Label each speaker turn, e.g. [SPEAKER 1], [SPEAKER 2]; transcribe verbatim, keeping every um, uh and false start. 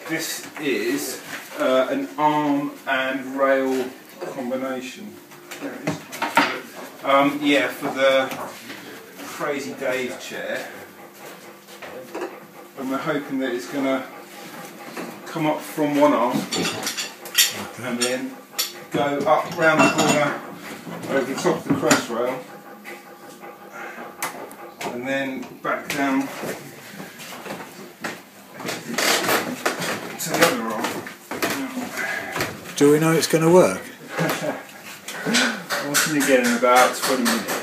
[SPEAKER 1] this is uh, an arm and rail combination. There it is. Um, yeah, for the Crazy Dave chair. And we're hoping that it's going to come up from one arm and then go up round the corner over the top of the Crest Rail and then back down to the other arm.
[SPEAKER 2] Do we know it's going to work?
[SPEAKER 1] I'll see you again in about twenty minutes.